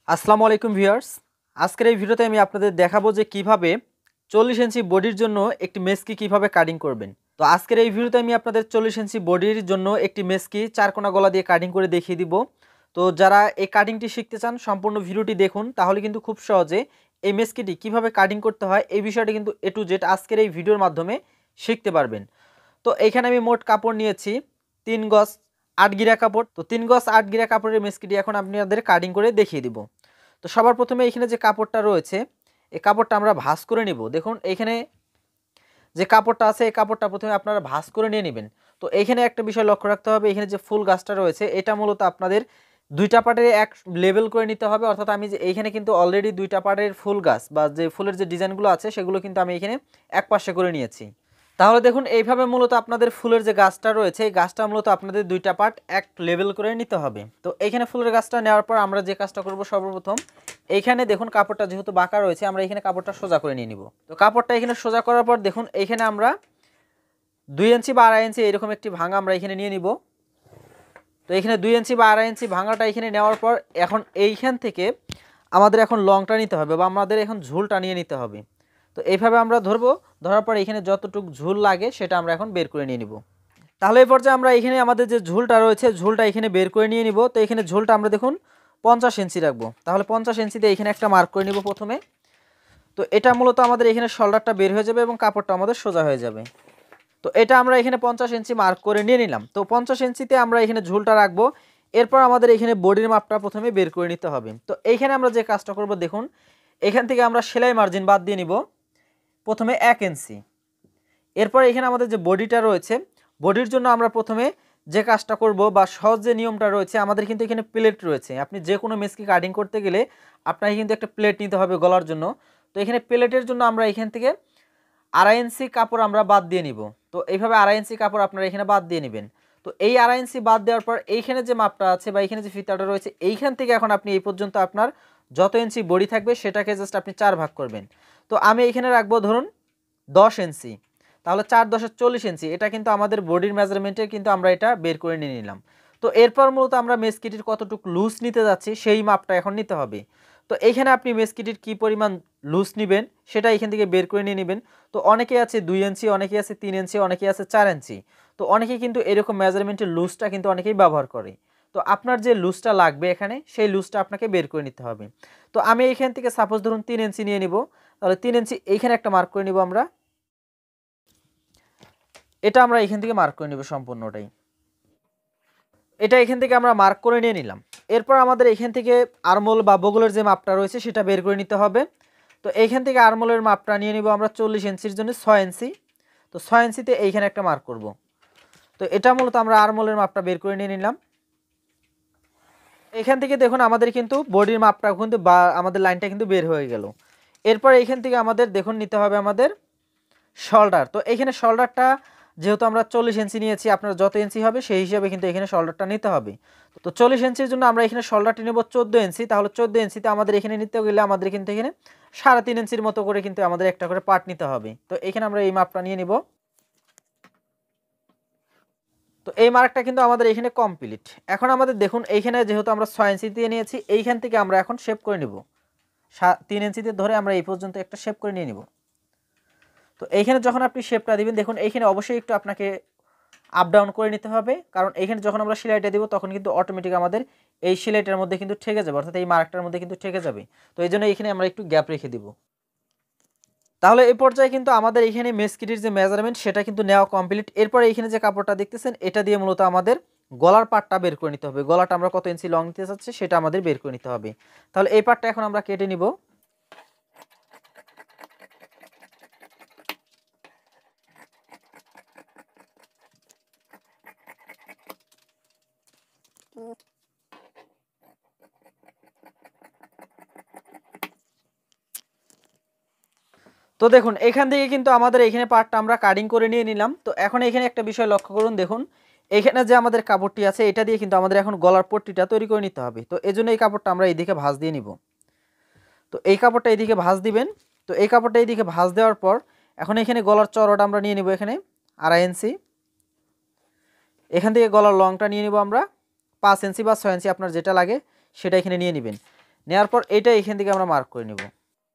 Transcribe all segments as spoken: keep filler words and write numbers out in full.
আসসালামু আলাইকুম ভিউয়ার্স, আজকের এই ভিডিওতে আমি আপনাদের দেখাবো যে কিভাবে চল্লিশ ইঞ্চি বডির জন্য একটি মেসকি কিভাবে কাটিং করবেন। তো আজকের এই ভিডিওতে আমি আপনাদের চল্লিশ ইঞ্চি বডির জন্য একটি মেসকি চার কোনা গলা দিয়ে কাটিং করে দেখিয়ে দিব। তো যারা এই কাটিংটি শিখতে চান সম্পূর্ণ ভিডিওটি দেখুন, তাহলে কিন্তু খুব সহজে এই মেসকিটি কিভাবে কাটিং করতে হয় এই বিষয়টি কিন্তু এ টু জেড আজকের এই ভিডিওর মাধ্যমে শিখতে পারবেন। তো এইখানে আমি মোট কাপড় নিয়েছি তিন গজ আট গিরা কাপড়। তো তিন গজ আট গিরা কাপড়ের মেসকিটি এখন আপনাদের কাটিং করে দেখিয়ে দিব। তো সবার প্রথমে এখানে যে কাপড়টা রয়েছে এই কাপড়টা আমরা ভাঁজ করে নিব। দেখুন এইখানে যে কাপড়টা আছে এই কাপড়টা প্রথমে আপনারা ভাঁজ করে নিয়ে নেবেন। তো এইখানে একটা বিষয় লক্ষ্য রাখতে হবে, এখানে যে ফুল গাছটা রয়েছে এটা মূলত আপনাদের দুইটা পার্টের এক লেভেল করে নিতে হবে। অর্থাৎ আমি যে এইখানে কিন্তু অলরেডি দুইটা পার্টের ফুল গাছ বা যে ফুলের যে ডিজাইনগুলো আছে সেগুলো কিন্তু আমি এখানে এক পাশে করে নিয়েছি। তাহলে দেখুন এইভাবে মূলত আপনাদের ফুলের যে গাছটা রয়েছে এই গাছটা মূলত আপনাদের দুইটা পার্ট এক লেভেল করে নিতে হবে। তো এইখানে ফুলের গাছটা নেওয়ার পর আমরা যে কাজটা করব, সর্বপ্রথম এইখানে দেখুন কাপড়টা যেহেতু বাঁকা রয়েছে আমরা এখানে কাপড়টা সোজা করে নিয়ে নিব। তো কাপড়টা এখানে সোজা করার পর দেখুন এইখানে আমরা দুই ইঞ্চি বা আড়াই ইঞ্চি এরকম একটি ভাঙা আমরা এখানে নিয়ে নিব। তো এখানে দুই ইঞ্চি বা আড়াই ইঞ্চি ভাঙাটা এখানে নেওয়ার পর এখন এইখান থেকে আমাদের এখন লংটা নিতে হবে বা আমাদের এখন ঝুলটা নিয়ে নিতে হবে। তো এইভাবে আমরা ধরবো, ধরার পর এখানে যতটুকু ঝুল লাগে সেটা আমরা এখন বের করে নিয়ে নিব। তাহলে এই পর্যায়ে আমরা এখানে আমাদের যে ঝুলটা রয়েছে ঝুলটা এখানে বের করে নিয়ে নিব। তো এখানে ঝুলটা আমরা দেখুন পঞ্চাশ ইঞ্চি রাখবো। তাহলে পঞ্চাশ ইঞ্চিতে এখানে একটা মার্ক করে নিব প্রথমে। তো এটা মূলত আমাদের এখানে শোল্ডারটা বের হয়ে যাবে এবং কাপড়টা আমাদের সোজা হয়ে যাবে। তো এটা আমরা এখানে পঞ্চাশ ইঞ্চি মার্ক করে নিয়ে নিলাম। তো পঞ্চাশ ইঞ্চিতে আমরা এখানে ঝুলটা রাখবো। এরপর আমাদের এখানে বডির মাপটা প্রথমে বের করে নিতে হবে। তো এইখানে আমরা যে কাজটা করব, দেখুন এখান থেকে আমরা সেলাই মার্জিন বাদ দিয়ে নিব প্রথমে এক ইঞ্চি। এরপর এখানে আমাদের যে বডিটা রয়েছে বডির জন্য আমরা প্রথমে যে কাজটা করব বা সহজ যে নিয়মটা রয়েছে, আমাদের কিন্তু এখানে প্লেট রয়েছে। আপনি যে কোনো মেসকি কাটিং করতে গেলে আপনাকে কিন্তু একটা প্লেট নিতে হবে গলার জন্য। তো এখানে প্লেটের জন্য আমরা এখান থেকে আড়াই ইঞ্চি কাপড় আমরা বাদ দিয়ে নিব। তো এইভাবে আড়াই ইঞ্চি কাপড় আপনারা এখানে বাদ দিয়ে নেবেন। তো এই আড়াই ইঞ্চি বাদ দেওয়ার পর এইখানে যে মাপটা আছে বা এইখানে যে ফিতাটা রয়েছে এইখান থেকে এখন আপনি এই পর্যন্ত আপনার যত ইঞ্চি বডি থাকবে সেটাকে জাস্ট আপনি চার ভাগ করবেন। তো আমি এখানে রাখবো ধরুন দশ ইঞ্চি, তাহলে চার দশে চল্লিশ ইঞ্চি। এটা কিন্তু আমাদের বডির মেজারমেন্টে কিন্তু আমরা এটা বের করে নিয়ে নিলাম। তো এরপর মূলত আমরা মেসকিটির কতটুকু লুজ নিতে যাচ্ছি সেই মাপটা এখন নিতে হবে। তো এইখানে আপনি মেসকিটির কী পরিমাণ লুজ নেবেন সেটা এখান থেকে বের করে নিয়ে নেবেন। তো অনেকে আছে দুই ইঞ্চি, অনেকে আছে তিন ইঞ্চি, অনেকে আছে চার ইঞ্চি। তো অনেকে কিন্তু এরকম মেজারমেন্টের লুজটা কিন্তু অনেকেই ব্যবহার করে। তো আপনার যে লুজটা লাগবে এখানে সেই লুজটা আপনাকে বের করে নিতে হবে। তো আমি এইখান থেকে সাপোজ ধরুন তিন ইঞ্চি নিয়ে নিব। তাহলে তিন ইঞ্চি এইখানে একটা মার্ক করে নিব আমরা। এটা আমরা এখান থেকে মার্ক করে নেব সম্পূর্ণটাই। এটা এখান থেকে আমরা মার্ক করে নিয়ে নিলাম। এরপর আমাদের এখান থেকে আরমোল বা বগলের যে মাপটা রয়েছে সেটা বের করে নিতে হবে। তো এইখান থেকে আরমোলের মাপটা নিয়ে নিব আমরা চল্লিশ ইঞ্চির জন্য ছয় ইঞ্চি। তো ছয় ইঞ্চিতে এইখানে একটা মার্ক করব। তো এটা মূলত আমরা আরমোলের মাপটা বের করে নিয়ে নিলাম। এখান থেকে দেখুন আমাদের কিন্তু বডির মাপটা কিন্তু বা আমাদের লাইনটা কিন্তু বের হয়ে গেল। এরপর এইখান থেকে আমাদের দেখুন নিতে হবে আমাদের শোল্ডার। তো এখানে শোল্ডারটা যেহেতু আমরা চল্লিশ ইঞ্চি নিয়েছি, আপনার যত ইঞ্চি হবে সেই হিসাবে কিন্তু এখানে শোল্ডারটা নিতে হবে। তো চল্লিশ ইঞ্চির জন্য আমরা এখানে শোল্ডারটি নেব চোদ্দো ইঞ্চি। তাহলে চোদ্দো ইঞ্চিতে আমাদের এখানে নিতে গেলে আমাদের কিন্তু এখানে সাড়ে তিন ইঞ্চির মতো করে কিন্তু আমাদের একটা করে পার্ট নিতে হবে। তো এখানে আমরা এই মাপটা নিয়ে নিব। তো এই মার্কটা কিন্তু আমাদের এখানে কমপ্লিট। এখন আমাদের দেখুন এইখানে যেহেতু আমরা ছয় ইঞ্চি দিয়ে নিয়েছি এইখান থেকে আমরা এখন শেপ করে নিব। তিন ইঞ্চিতে ধরে আমরা এই পর্যন্ত একটা শেপ করে নিয়ে নিব। তো এইখানে যখন আপনি শেপটা দিবেন দেখুন এইখানে অবশ্যই একটু আপনাকে আপ ডাউন করে নিতে হবে, কারণ এইখানে যখন আমরা সেলাইটা দিব তখন কিন্তু অটোমেটিক আমাদের এই সেলাইটার মধ্যে কিন্তু ঠেকে যাবে, অর্থাৎ এই মার্কটার মধ্যে কিন্তু ঠেকে যাবে। তো এই জন্য এখানে আমরা একটু গ্যাপ রেখে দিব। তাহলে এই পর্যায়ে কিন্তু আমাদের এখানে মেসকিটির যে মেজারমেন্ট সেটা কিন্তু নেওয়া কমপ্লিট। এরপরে এইখানে যে কাপড়টা দেখতেছেন এটা দিয়ে মূলত আমাদের গলার পাটটা বের করে নিতে হবে। গলাটা আমরা কত ইঞ্চি লং নিতে চাচ্ছি সেটা আমাদের বের করে নিতে হবে। তাহলে এই পাটটা এখন আমরা কেটে নিব। তো দেখুন এখান থেকে কিন্তু আমাদের এখানে পার্টটা আমরা কাটিং করে নিয়ে নিলাম। তো এখন এখানে একটা বিষয় লক্ষ্য করুন, দেখুন এখানে যে আমাদের কাপড়টি আছে এটা দিয়ে কিন্তু আমাদের এখন গলার পট্টিটা তৈরি করে নিতে হবে। তো এই জন্য এই কাপড়টা আমরা এইদিকে ভাঁজ দিয়ে নিব। তো এই কাপড়টা এইদিকে ভাঁজ দিবেন। তো এই কাপড়টা এইদিকে ভাঁজ দেওয়ার পর এখন এখানে গলার চওড়াটা আমরা নিয়ে নিব এখানে আড়াই ইঞ্চি। এখান থেকে গলার লংটা নিয়ে নিব আমরা পাঁচ ইঞ্চি বা ছয় ইঞ্চি, আপনার যেটা লাগে সেটা এখানে নিয়ে নেবেন। নেওয়ার পর এটা এখান থেকে আমরা মার্ক করে নেব।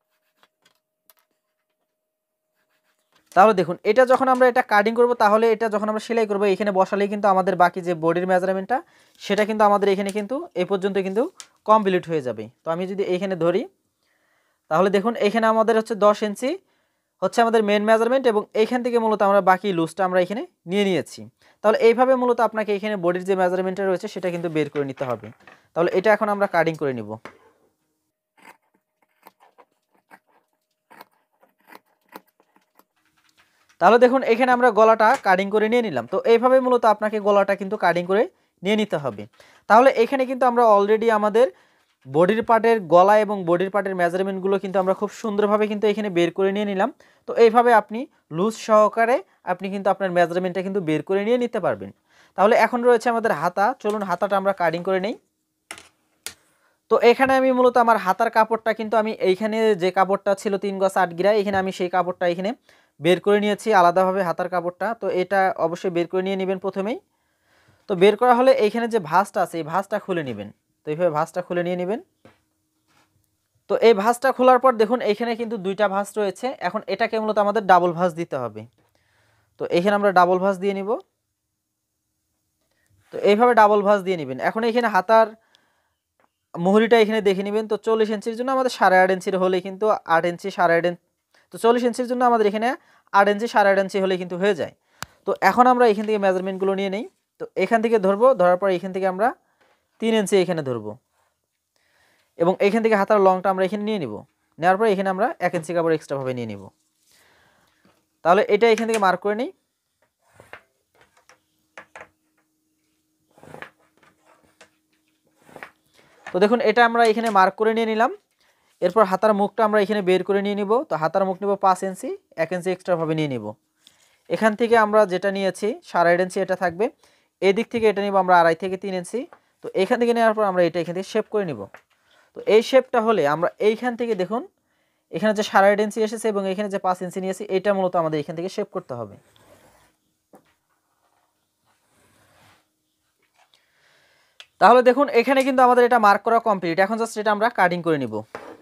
তাহলে দেখুন এটা যখন আমরা এটা কাটিং করব, তাহলে এটা যখন আমরা সেলাই করব এখানে বসালেই কিন্তু আমাদের বাকি যে বডির মেজারমেন্টটা সেটা কিন্তু আমাদের এখানে কিন্তু এই পর্যন্ত কিন্তু কমপ্লিট হয়ে যাবে। তো আমি যদি এইখানে ধরি তাহলে দেখুন এখানে আমাদের হচ্ছে দশ ইঞ্চি হচ্ছে আমাদের মেন মেজারমেন্ট, এবং এইখান থেকে মূলত আমরা বাকি লুজটা আমরা এখানে নিয়ে নিয়েছি। তাহলে এইভাবে মূলত আপনাকে এখানে বডির যে মেজারমেন্টটা রয়েছে সেটা কিন্তু বের করে নিতে হবে। তাহলে এটা এখন আমরা কাটিং করে নিব। তাহলে দেখুন এখানে আমরা গলাটা কাটিং করে নিয়ে নিলাম। তো এইভাবে মূলত আপনাকে গলাটা কিন্তু কাটিং করে নিয়ে নিতে হবে। তাহলে এখানে কিন্তু আমরা অলরেডি আমাদের বডির পার্টের গলা এবং বডির পার্টের মেজারমেন্টগুলো কিন্তু আমরা খুব সুন্দরভাবে কিন্তু এখানে বের করে নিয়ে নিলাম। তো এইভাবে আপনি লুজ সহকারে আপনি কিন্তু আপনার মেজারমেন্টটা কিন্তু বের করে নিয়ে নিতে পারবেন। তাহলে এখন রয়েছে আমাদের হাতা, চলুন হাতাটা আমরা কাটিং করে নেই। তো এখানে আমি মূলত আমার হাতার কাপড়টা কিন্তু আমি এইখানে যে কাপড়টা ছিল তিন গজ আট গিরা, এখানে আমি সেই কাপড়টা এখানে বের করে নিয়েছি আলাদাভাবে হাতার কাপড়টা। তো এটা অবশ্যই বের করে নিয়ে নেবেন প্রথমেই। তো বের করা হলে এইখানে যে ভাঁজটা আছে এই ভাঁজটা খুলে নেবেন। তো এইভাবে ভাঁজটা খুলে নিয়ে নেবেন। তো এই ভাঁজটা খোলার পর দেখুন এইখানে কিন্তু দুইটা ভাঁজ রয়েছে। এখন এটাকে মূলত আমাদের ডাবল ভাঁজ দিতে হবে। তো এইখানে আমরা ডাবল ভাঁজ দিয়ে নিব। তো এইভাবে ডাবল ভাঁজ দিয়ে নেবেন। এখন এইখানে হাতার মুহুরিটা এখানে দেখে নেবেন। তো চল্লিশ ইঞ্চির জন্য আমাদের সাড়ে আট ইঞ্চির হলে কিন্তু আট ইঞ্চি সাড়ে আট ইঞ্চি, তো চল্লিশ ইঞ্চির জন্য আমাদের এখানে আট ইঞ্চি সাড়ে আট ইঞ্চি হলে কিন্তু হয়ে যায়। তো এখন আমরা এখান থেকে মেজারমেন্টগুলো নিয়ে নেই। তো এখান থেকে ধরবো, ধরার পর এখান থেকে আমরা তিন ইঞ্চি এখানে ধরবো, এবং এখান থেকে হাতার লংটা আমরা এখানে নিয়ে নিব। নেওয়ার পর এখানে আমরা এক ইঞ্চি কাপড় এক্সট্রাভাবে নিয়ে নিব। তাহলে এটা এখান থেকে মার্ক করে নিই। তো দেখুন এটা আমরা এখানে মার্ক করে নিয়ে নিলাম। এরপর হাতার মুখটা আমরা এখানে বের করে নিয়ে নিব। তো হাতার মুখ নিব পাঁচ ইঞ্চি, এক ইঞ্চি এক্সট্রাভাবে নিয়ে নিব। এখান থেকে আমরা যেটা নিয়েছি সাড়ে আট ইঞ্চি এটা থাকবে, এই দিক থেকে এটা নিব আমরা আড়াই থেকে তিন ইঞ্চি। তো এখান থেকে নেওয়ার পর আমরা এটা এখান থেকে শেপ করে নিব। তো এই শেপটা হলে আমরা এইখান থেকে দেখুন এখানে যে সাড়ে আট ইঞ্চি এসেছে এবং এখানে যে পাঁচ ইঞ্চি নিয়েছি এটা মূলত আমাদের এখান থেকে শেপ করতে হবে। তাহলে দেখুন এখানে কিন্তু আমাদের এটা মার্ক করা কমপ্লিট। এখন জাস্ট এটা আমরা কাটিং করে নিব।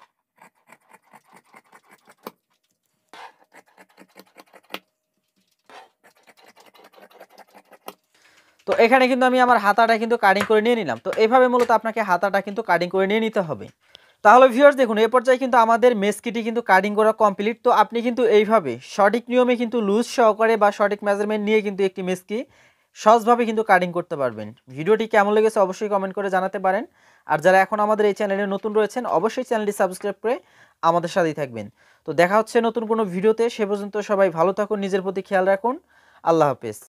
তো এখানে কিন্তু আমি আমার হাতাটা কিন্তু কাটিং করে নিয়ে নিলাম। তো এইভাবে মূলত আপনাকে হাতাটা কিন্তু কাটিং করে নিয়ে নিতে হবে। তাহলে ভিউয়ার্স দেখুন এই পর্যায়ে কিন্তু আমাদের মেসকিটি কিন্তু কাটিং করা কমপ্লিট। তো আপনি কিন্তু এইভাবে সঠিক নিয়মে কিন্তু লুজ সহকারে বা সঠিক মেজারমেন্ট নিয়ে কিন্তু একটি মেসকি সহজভাবে কিন্তু কাটিং করতে পারবেন। ভিডিওটি কেমন লেগেছে অবশ্যই কমেন্ট করে জানাতে পারেন। আর যারা এখন আমাদের এই চ্যানেলে নতুন রয়েছেন অবশ্যই চ্যানেলটি সাবস্ক্রাইব করে আমাদের সাথেই থাকবেন। তো দেখা হচ্ছে নতুন কোনো ভিডিওতে। সে পর্যন্ত সবাই ভালো থাকুন, নিজের প্রতি খেয়াল রাখুন। আল্লাহ হাফেজ।